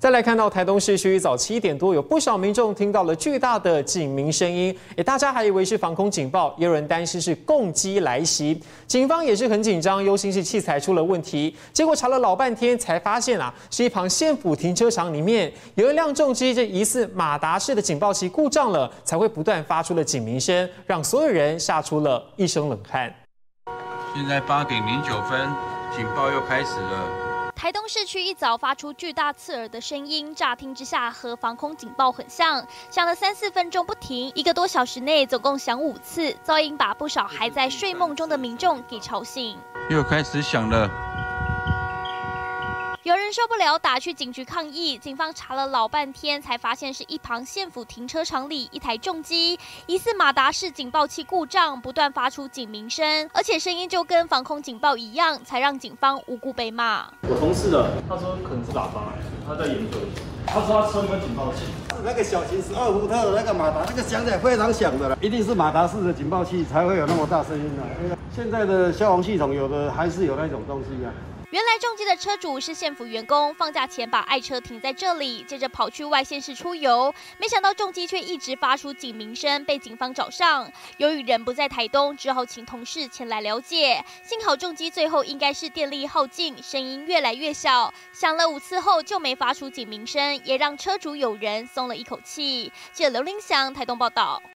再来看到台东市区一早7点多，有不少民众听到了巨大的警鸣声音，大家还以为是防空警报，也有人担心是共机来袭。警方也是很紧张，忧心是器材出了问题。结果查了老半天，才发现是一旁县府停车场里面有一辆重机，这疑似马达式的警报器故障了，才会不断发出了警鸣声，让所有人吓出了一身冷汗。 现在8点09分，警报又开始了。 台东市区一早发出巨大刺耳的声音，乍听之下和防空警报很像，响了3、4分钟不停，1个多小时内总共响5次，噪音把不少还在睡梦中的民众给吵醒。 又开始响了。 有人受不了，打去警局抗议。警方查了老半天，才发现是一旁县府停车场里一台重机，疑似马达式警报器故障，不断发出警鸣声，而且声音就跟防空警报一样，才让警方无故被骂。 我同事的，他说可能是喇叭，他在研究。他说他车里面警报器， 那个小型12伏特的那个马达，那个响起来非常响的了，一定是马达式的警报器才会有那么大声音的。现在的消防系统有的还是有那种东西啊。 原来重机的车主是县府员工，放假前把爱车停在这里，接着跑去外县市出游，没想到重机却一直发出警鸣声，被警方找上。由于人不在台东，只好请同事前来了解。幸好重机最后应该是电力耗尽，声音越来越小，响了5次后就没发出警鸣声，也让车主友人松了一口气。记者刘林祥台东报道。